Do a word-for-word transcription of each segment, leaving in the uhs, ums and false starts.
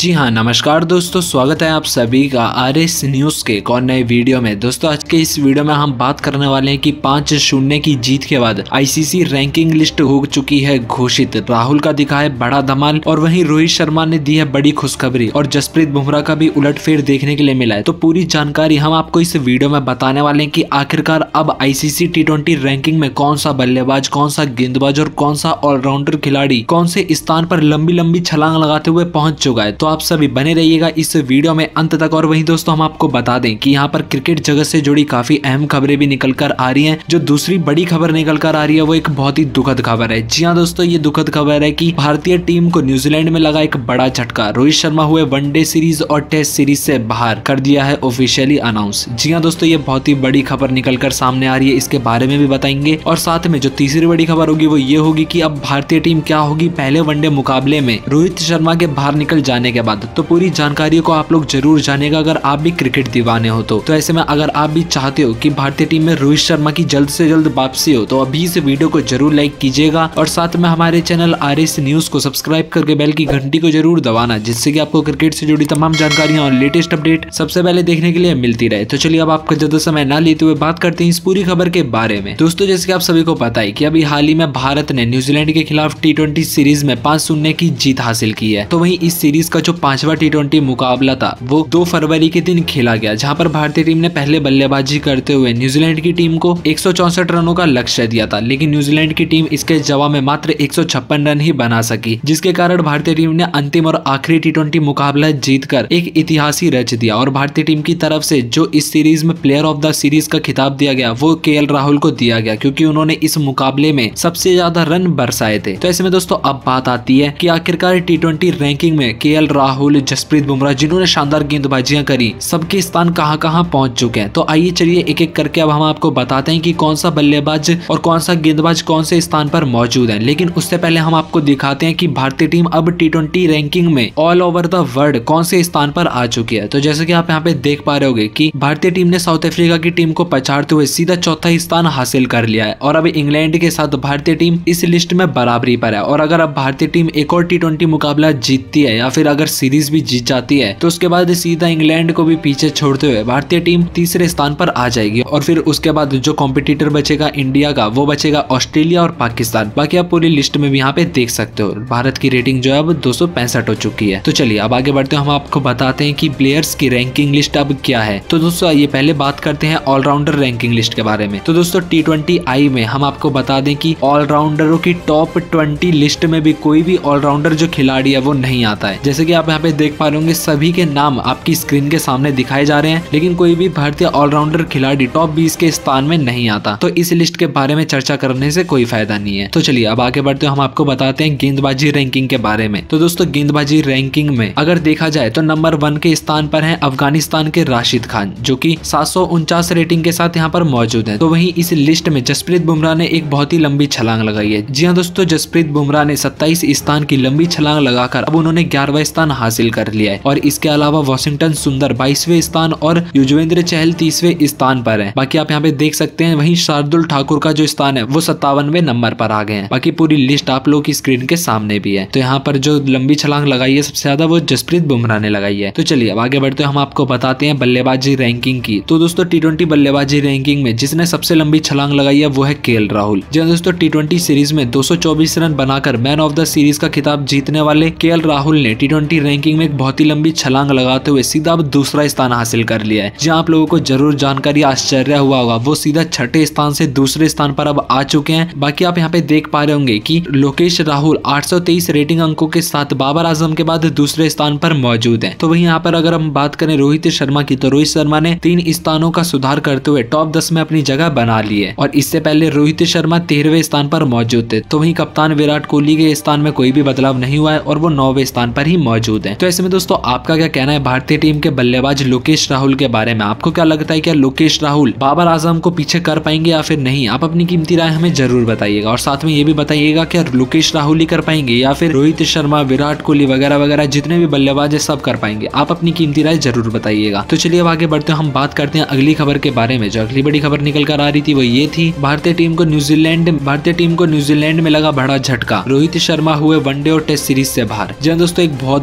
जी हाँ, नमस्कार दोस्तों, स्वागत है आप सभी का आर एस न्यूज के एक और नए वीडियो में। दोस्तों आज के इस वीडियो में हम बात करने वाले हैं कि पाँच शून्य की जीत के बाद आई सी सी रैंकिंग लिस्ट हो चुकी है घोषित। राहुल का दिखा है बड़ा धमाल और वहीं रोहित शर्मा ने दी है बड़ी खुशखबरी और जसप्रीत बुमराह का भी उलटफेर देखने के लिए मिला है। तो पूरी जानकारी हम आपको इस वीडियो में बताने वाले हैं कि आखिरकार अब I C C T twenty ranking में कौन सा बल्लेबाज, कौन सा गेंदबाज और कौन सा ऑलराउंडर खिलाड़ी कौन से स्थान पर लंबी लंबी छलांग लगाते हुए पहुंच चुका है। तो आप सभी बने रहिएगा इस वीडियो में अंत तक। और वहीं दोस्तों हम आपको बता दें कि यहाँ पर क्रिकेट जगत से जुड़ी काफी अहम खबरें भी निकल कर आ रही हैं। जो दूसरी बड़ी खबर निकल कर आ रही है वो एक बहुत ही दुखद खबर है। जी हाँ दोस्तों, ये दुखद खबर है कि भारतीय टीम को न्यूजीलैंड में लगा एक बड़ा झटका। रोहित शर्मा हुए वनडे सीरीज और टेस्ट सीरीज से बाहर कर दिया है ऑफिशियली अनाउंस। जी हाँ दोस्तों, ये बहुत ही बड़ी खबर निकल कर सामने आ रही है, इसके बारे में भी बताएंगे। और साथ में जो तीसरी बड़ी खबर होगी वो ये होगी कि अब भारतीय टीम क्या होगी पहले वनडे मुकाबले में रोहित शर्मा के बाहर निकल जाने के बाद। तो पूरी जानकारी को आप लोग जरूर जानेगा अगर आप भी क्रिकेट दीवाने हो तो। तो ऐसे में अगर आप भी चाहते हो कि भारतीय टीम में रोहित शर्मा की जल्द से जल्द वापसी हो तो अभी इस वीडियो को जरूर लाइक कीजिएगा और साथ में हमारे चैनल आर एस न्यूज को सब्सक्राइब करके बेल की घंटी को जरूर दबाना, जिससे कि आपको क्रिकेट से जुड़ी तमाम जानकारियां और लेटेस्ट अपडेट सबसे पहले देखने के लिए मिलती रहे। तो चलिए अब आपका ज्यादा समय न लेते हुए बात करते हैं इस पूरी खबर के बारे में। दोस्तों जैसे कि आप सभी को पता है कि अभी हाल ही में भारत ने न्यूजीलैंड के खिलाफ टी ट्वेंटी सीरीज में पांच शून्य की जीत हासिल की है। तो वहीं इस सीरीज का जो पांचवा टी ट्वेंटी मुकाबला था वो दो फरवरी के दिन खेला गया, जहां पर भारतीय टीम ने पहले बल्लेबाजी करते हुए न्यूजीलैंड की टीम को एक सौ चौसठ रनों का लक्ष्य दिया था, लेकिन न्यूजीलैंड की टीम इसके जवाब में मात्र एक सौ छप्पन रन ही बना सकी, जिसके कारण भारतीय टीम ने अंतिम और आखिरी टी ट्वेंटी मुकाबला जीतकर एक इतिहास ही रच दिया। और भारतीय टीम की तरफ से जो इस सीरीज में प्लेयर ऑफ द सीरीज का खिताब दिया गया वो के एल राहुल को दिया गया, क्योंकि उन्होंने इस मुकाबले में सबसे ज्यादा रन बरसाए थे। तो ऐसे में दोस्तों अब बात आती है कि आखिरकार टी ट्वेंटी रैंकिंग में के एल राहुल, जसप्रीत बुमराह जिन्होंने शानदार गेंदबाजियां करी, सबके स्थान कहां कहां पहुंच चुके हैं। तो आइए चलिए एक एक करके अब हम आपको बताते हैं कि कौन सा बल्लेबाज और कौन सा गेंदबाज कौन से स्थान पर मौजूद है। लेकिन उससे पहले हम आपको दिखाते हैं कि भारतीय टीम अब टी ट्वेंटी रैंकिंग में ऑल ओवर द वर्ल्ड कौन से स्थान पर आ चुकी है। तो जैसे कि आप यहाँ पे देख पा रहे होंगे कि भारतीय टीम ने साउथ अफ्रीका की टीम को पछाड़ते हुए सीधा चौथा स्थान हासिल कर लिया है और अब इंग्लैंड के साथ भारतीय टीम इस लिस्ट में बराबरी पर है। और अगर अब भारतीय टीम एक और टी ट्वेंटी मुकाबला जीतती है या फिर अगर सीरीज भी जीत जाती है तो उसके बाद सीधा इंग्लैंड को भी पीछे छोड़ते हुए भारतीय टीम तीसरे स्थान पर आ जाएगी। और फिर उसके बाद जो कॉम्पिटिटर बचेगा इंडिया का वो बचेगा ऑस्ट्रेलिया और पाकिस्तान। बाकी आप पूरी लिस्ट में भी यहाँ पे देख सकते हो भारत की रेटिंग जो है अब दो सौ पैंसठ हो चुकी है। तो चलिए अब आगे बढ़ते हैं, हम आपको बताते हैं कि प्लेयर्स की रैंकिंग लिस्ट अब क्या है। तो दोस्तों ये पहले बात करते हैं ऑलराउंडर रैंकिंग लिस्ट के बारे में। तो दोस्तों टी ट्वेंटी आई में हम आपको बता दें कि ऑलराउंडरों की टॉप ट्वेंटी लिस्ट में भी कोई भी ऑलराउंडर जो खिलाड़ी है वो नहीं आता है। जैसे कि आप यहाँ पे देख पा रहे होंगे सभी के नाम आपकी स्क्रीन के सामने दिखाए जा रहे हैं, लेकिन कोई भी भारतीय ऑलराउंडर खिलाड़ी टॉप बीस के स्थान में नहीं आता। तो इस लिस्ट के बारे में चर्चा करने से कोई फायदा नहीं है। तो चलिए अब आगे बढ़ते हैं, हम आपको बताते हैं गेंदबाजी रैंकिंग के बारे में। तो दोस्तों गेंदबाजी रैंकिंग में अगर देखा जाए तो नंबर वन के स्थान पर है अफगानिस्तान के राशिद खान, जो कि सात सौ उनचास रेटिंग के साथ यहाँ पर मौजूद है। तो वहीं इस लिस्ट में जसप्रीत बुमराह ने एक बहुत ही लंबी छलांग लगाई है। जी हाँ दोस्तों, जसप्रीत बुमराह ने सत्ताईस स्थान की लंबी छलांग लगाकर अब उन्होंने ग्यारहवां स्थान हासिल कर लिया है। और इसके अलावा वॉशिंगटन सुंदर बाईसवें स्थान और युजवेंद्र चहल तीसवें स्थान पर है। बाकी आप यहाँ पे देख सकते हैं वहीं शार्दुल ठाकुर का जो स्थान है वो सत्तावनवे नंबर पर आ गए हैं। बाकी पूरी लिस्ट आप लोग की स्क्रीन के सामने भी है। तो यहाँ पर जो लंबी छलांग लगाई है सबसे ज्यादा वो जसप्रीत बुमराह ने लगाई है। तो चलिए अब आगे बढ़ते हैं, हम आपको बताते हैं बल्लेबाजी रैंकिंग की। तो दोस्तों टी ट्वेंटी बल्लेबाजी रैंकिंग में जिसने सबसे लंबी छलांग लगाई है वो है के एल राहुल। जी दोस्तों, टी ट्वेंटी सीरीज में दो सौ चौबीस रन बनाकर मैन ऑफ द सीरीज का खिताब जीतने वाले के एल राहुल ने टी ट्वेंटी रैंकिंग में एक बहुत ही लंबी छलांग लगाते हुए सीधा अब दूसरा स्थान हासिल कर लिया है। जहां आप लोगों को जरूर जानकारी आश्चर्य हुआ होगा, वो सीधा छठे स्थान से दूसरे स्थान पर अब आ चुके हैं। बाकी आप यहाँ पे देख पा रहे होंगे कि लोकेश राहुल आठ सौ तेईस रेटिंग अंकों के साथ बाबर आजम के बाद दूसरे स्थान पर मौजूद हैं। तो वहीं यहाँ पर अगर हम बात करें रोहित शर्मा की, तो रोहित शर्मा ने तीन स्थानों का सुधार करते हुए टॉप दस में अपनी जगह बना ली है। और इससे पहले रोहित शर्मा तेरहवें स्थान पर मौजूद थे। तो वहीं कप्तान विराट कोहली के स्थान में कोई भी बदलाव नहीं हुआ है और वो नौवें स्थान पर ही मौजूद है। तो ऐसे में दोस्तों आपका क्या कहना है भारतीय टीम के बल्लेबाज लोकेश राहुल के बारे में? आपको क्या लगता है, क्या लोकेश राहुल बाबर आजम को पीछे कर पाएंगे या फिर नहीं? आप अपनी कीमती राय हमें जरूर बताइएगा। और साथ में ये भी बताइएगा क्या लोकेश राहुल ही कर पाएंगे या फिर रोहित शर्मा, विराट कोहली वगैरह वगैरह जितने भी बल्लेबाज है सब कर पाएंगे? आप अपनी कीमती राय जरूर बताइएगा। तो चलिए अब आगे बढ़ते हैं, हम बात करते हैं अगली खबर के बारे में। जो अगली बड़ी खबर निकल कर आ रही थी वो ये थी भारतीय टीम को न्यूजीलैंड भारतीय टीम को न्यूजीलैंड में लगा बड़ा झटका। रोहित शर्मा हुए वनडे और टेस्ट सीरीज से बाहर। जी दोस्तों, एक बहुत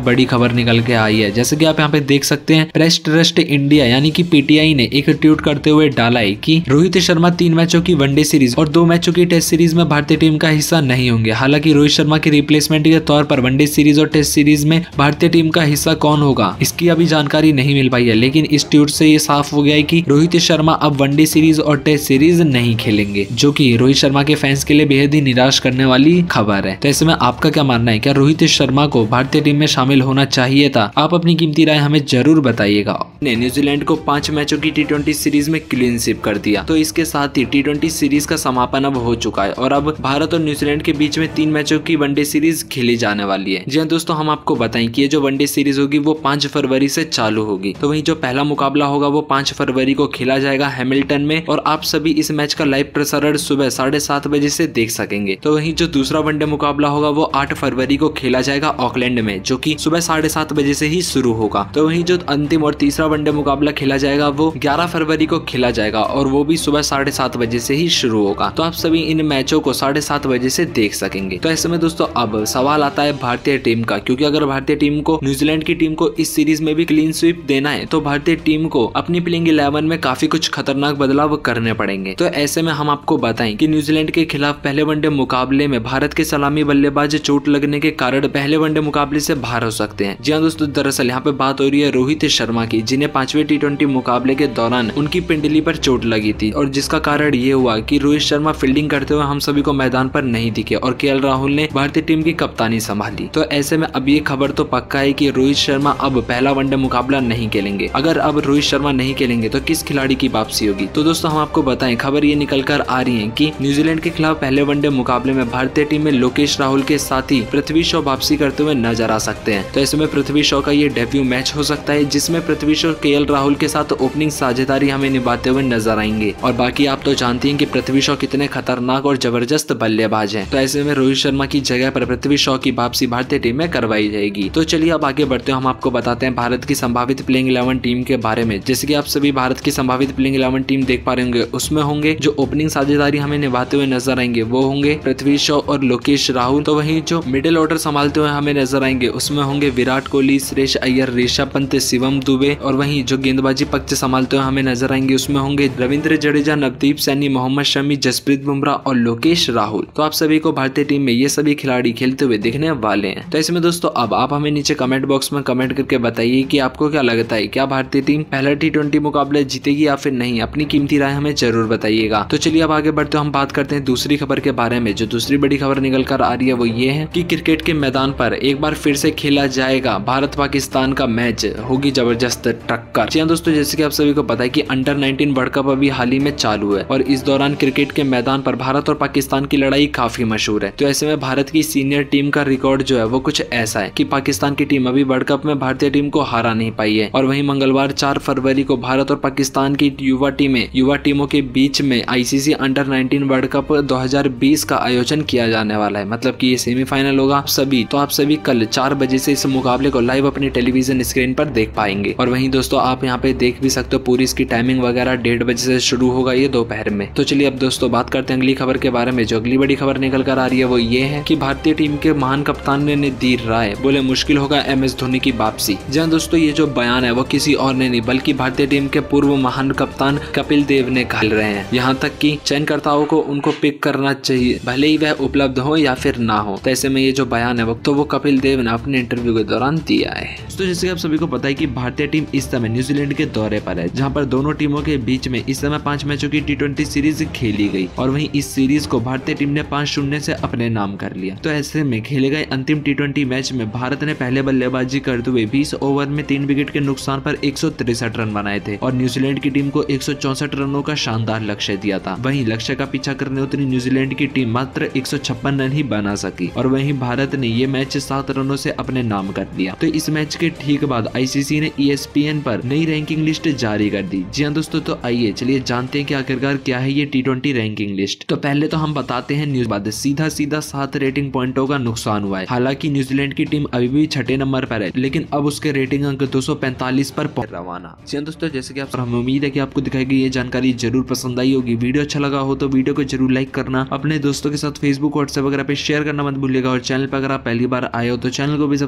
बड़ी खबर निकल के आई है। जैसे कि आप यहाँ पे देख सकते हैं, प्रेस ट्रस्ट इंडिया यानी कि पीटीआई ने एक ट्वीट करते हुए डाला है कि रोहित शर्मा तीन मैचों की वनडे सीरीज और दो मैचों की टेस्ट सीरीज में भारतीय टीम का हिस्सा नहीं होंगे। हालांकि रोहित शर्मा के रिप्लेसमेंट के तौर पर वनडे सीरीज और टेस्ट सीरीज में भारतीय टीम का हिस्सा कौन होगा इसकी अभी जानकारी नहीं मिल पाई है, लेकिन इस ट्वीट से ये साफ हो गया है कि रोहित शर्मा अब वनडे सीरीज और टेस्ट सीरीज नहीं खेलेंगे, जो कि रोहित शर्मा के फैंस के लिए बेहद ही निराश करने वाली खबर है। तो ऐसे में आपका क्या मानना है, क्या रोहित शर्मा को भारतीय टीम में शामिल होना चाहिए था? आप अपनी कीमती राय हमें जरूर बताइएगा। ने न्यूजीलैंड को पांच मैचों की टी ट्वेंटी सीरीज में क्लीन स्वीप कर दिया, तो इसके साथ ही टी ट्वेंटी सीरीज का समापन अब हो चुका है और अब भारत और न्यूजीलैंड के बीच में तीन मैचों की वनडे सीरीज खेली जाने वाली है। जी हाँ दोस्तों, हम आपको बताएं कि ये जो वनडे सीरीज होगी वो पांच फरवरी से चालू होगी। तो वहीं जो पहला मुकाबला होगा वो पांच फरवरी को खेला जाएगा हैमिल्टन में और आप सभी इस मैच का लाइव प्रसारण सुबह साढ़े सात बजे से देख सकेंगे। तो वहीं जो दूसरा वनडे मुकाबला होगा वो आठ फरवरी को खेला जाएगा ऑकलैंड में, जो कि सुबह साढ़े सात बजे से ही शुरू होगा। तो वहीं जो अंतिम और तीसरा वनडे मुकाबला खेला जाएगा वो ग्यारह फरवरी को खेला जाएगा और वो भी सुबह साढ़े सात बजे से ही शुरू होगा। तो आप सभी इन मैचों को साढ़े सात बजे से देख सकेंगे। तो ऐसे में दोस्तों अब सवाल आता है भारतीय टीम का, क्योंकि अगर भारतीय टीम को न्यूजीलैंड की टीम को इस सीरीज में भी क्लीन स्वीप देना है तो भारतीय टीम को अपनी प्लेइंग इलेवन में काफी कुछ खतरनाक बदलाव करने पड़ेंगे। तो ऐसे में हम आपको बताएं कि न्यूजीलैंड के खिलाफ पहले वनडे मुकाबले में भारत के सलामी बल्लेबाज चोट लगने के कारण पहले वनडे मुकाबले से बाहर हो सकते हैं। जी हाँ दोस्तों, दरअसल यहाँ पे बात हो रही है रोहित शर्मा की, जिन्हें पांचवें टी ट्वेंटी मुकाबले के दौरान उनकी पिंडली पर चोट लगी थी और जिसका कारण ये हुआ कि रोहित शर्मा फील्डिंग करते हुए हम सभी को मैदान पर नहीं दिखे और केएल राहुल ने भारतीय टीम की कप्तानी संभाली। तो ऐसे में अब ये खबर तो पक्का है कि रोहित शर्मा अब पहला वनडे मुकाबला नहीं खेलेंगे। अगर अब रोहित शर्मा नहीं खेलेंगे तो किस खिलाड़ी की वापसी होगी? तो दोस्तों हम आपको बताएं, खबर ये निकल कर आ रही है कि न्यूजीलैंड के खिलाफ पहले वनडे मुकाबले में भारतीय टीम में लोकेश राहुल के साथ ही पृथ्वी शॉ वापसी करते हुए नजर आ सकते हैं। तो ऐसे में पृथ्वी शॉ का ये डेब्यू मैच हो सकता है, जिसमें पृथ्वी शॉ केएल राहुल के साथ ओपनिंग साझेदारी हमें निभाते हुए नजर आएंगे। और बाकी आप तो जानते हैं कि पृथ्वी शॉ कितने खतरनाक और जबरदस्त बल्लेबाज हैं। तो ऐसे में रोहित शर्मा की जगह पर पृथ्वी शॉ की वापसी भारतीय टीम में करवाई जाएगी। तो चलिए अब आगे बढ़ते हैं, हम आपको बताते हैं भारत की संभावित प्लेइंग इलेवन टीम के बारे में। जैसे कि आप सभी भारत की संभावित प्लेइंग इलेवन टीम देख पा रहे होंगे, उसमें होंगे जो ओपनिंग साझेदारी हमें निभाते हुए नजर आएंगे वो होंगे पृथ्वी शॉ और लोकेश राहुल। तो वहीं जो मिडिल ऑर्डर संभालते हुए हमें नजर आएंगे उसमें होंगे विराट कोहली, श्रेयस अय्यर, ऋषभ पंत, शिवम दुबे। और वहीं जो गेंदबाजी पक्ष संभालते हुए हमें नजर आएंगे उसमें होंगे रविंद्र जडेजा, नवदीप सैनी, मोहम्मद शमी, जसप्रीत बुमराह और लोकेश राहुल। तो आप सभी को भारतीय टीम में ये सभी खिलाड़ी खेलते हुए दिखने वाले हैं। तो इसमें दोस्तों अब आप हमें नीचे कमेंट बॉक्स में कमेंट करके बताइए कि आपको क्या लगता है, क्या भारतीय टीम पहला टी ट्वेंटी मुकाबला जीतेगी या फिर नहीं? अपनी कीमती राय हमें जरूर बताइएगा। तो चलिए अब आगे बढ़ते हम बात करते हैं दूसरी खबर के बारे में। जो दूसरी बड़ी खबर निकल कर आ रही है वो ये है कि क्रिकेट के मैदान पर एक बार फिर से खेला जाएगा भारत पाकिस्तान का मैच, होगी जबरदस्त टक्कर। जी हाँ दोस्तों, जैसे कि आप सभी को पता है कि अंडर नाइनटीन वर्ल्ड कप अभी हाल ही में चालू है और इस दौरान क्रिकेट के मैदान पर भारत और पाकिस्तान की लड़ाई काफी मशहूर है। तो ऐसे में भारत की सीनियर टीम का रिकॉर्ड जो है वो कुछ ऐसा है कि पाकिस्तान की टीम अभी वर्ल्ड कप में भारतीय टीम को हरा नहीं पाई है। और वहीं मंगलवार चार फरवरी को भारत और पाकिस्तान की युवा टीमें युवा टीमों के बीच में ICC under nineteen world cup दो हज़ार बीस का आयोजन किया जाने वाला है। मतलब कि ये सेमीफाइनल होगा आप सभी। तो आप सभी कल चार बजे से इस मुकाबले को लाइव अपने टेलीविजन स्क्रीन पर देख पाएंगे। और वहीं दोस्तों आप यहाँ पे देख भी सकते हो पूरी इसकी टाइमिंग वगैरह, डेढ़ बजे से शुरू होगा ये दोपहर में। तो चलिए अब दोस्तों बात करते हैं अगली खबर के बारे में। जो अगली बड़ी खबर निकल कर आ रही है वो ये है कि भारतीय टीम के महान कप्तान ने दी राय, बोले मुश्किल होगा एम एस धोनी की वापसी। जहाँ दोस्तों ये जो बयान है वो किसी और ने नहीं बल्कि भारतीय टीम के पूर्व महान कप्तान कपिल देव ने कह रहे हैं। यहाँ तक कि चयनकर्ताओं को उनको पिक करना चाहिए, भले ही वह उपलब्ध हो या फिर ना हो। तो ऐसे में ये जो बयान है वो तो वो कपिल देव ने अपने इंटरव्यू के दौरान दिया है। तो जैसे आप सभी को पता है कि भारतीय टीम इस समय न्यूजीलैंड के दौरे पर है, जहाँ पर दोनों टीमों के बीच में इस समय पांच मैचों की टी ट्वेंटी सीरीज खेली गई और वहीं इस सीरीज को भारतीय टीम ने पांच शून्य से अपने नाम कर लिया। तो ऐसे में खेले गए अंतिम टी ट्वेंटी मैच में भारत ने पहले बल्लेबाजी करते हुए बीस ओवर में तीन विकेट के नुकसान पर एक सौ तिरसठ रन बनाए थे और न्यूजीलैंड की टीम को एक सौ चौसठ रनों का शानदार लक्ष्य दिया था। वहीं लक्ष्य का पीछा करने उतरी न्यूजीलैंड की टीम मात्र एक सौ छप्पन रन ही बना सकी और वहीं भारत ने ये मैच सात रनों से अपने नाम कर लिया। तो इस मैच के ठीक बाद आईसीसी ने ईएसपीएन पर नई रैंकिंग लिस्ट जारी कर दी। जी हाँ दोस्तों, तो आइए चलिए जानते हैं कि आखिरकार क्या है ये टी ट्वेंटी रैंकिंग लिस्ट। तो पहले तो हम बताते हैं न्यूज बाद सीधा सीधा सात रेटिंग पॉइंटों का नुकसान हुआ है। हालांकि न्यूजीलैंड की टीम अभी भी छठे नंबर पर है, लेकिन अब उसके रेटिंग अंक दो सौ पैंतालीस पर रवाना। जी हाँ दोस्तों, जैसे कि आप हमें उम्मीद है कि आपको दिखाई गई ये जानकारी जरूर पसंद आई होगी। वीडियो अच्छा लगा हो तो वीडियो को जरूर लाइक करना, अपने दोस्तों के साथ फेसबुक व्हाट्सएप वगैरह पे शेयर करना मत भूलिएगा और चैनल पर अगर आप पहली बार आए हो तो चैनल को भी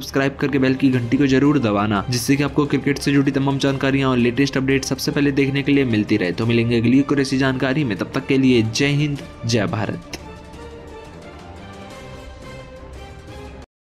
सब्सक्राइब करके बेल की घंटी को जरूर दबाना, जिससे कि आपको क्रिकेट से जुड़ी तमाम जानकारियां और लेटेस्ट अपडेट सबसे पहले देखने के लिए मिलती रहे। तो मिलेंगे अगली और ऐसी जानकारी में, तब तक के लिए जय हिंद, जय भारत।